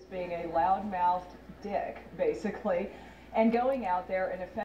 being a loudmouthed dick, basically, and going out there and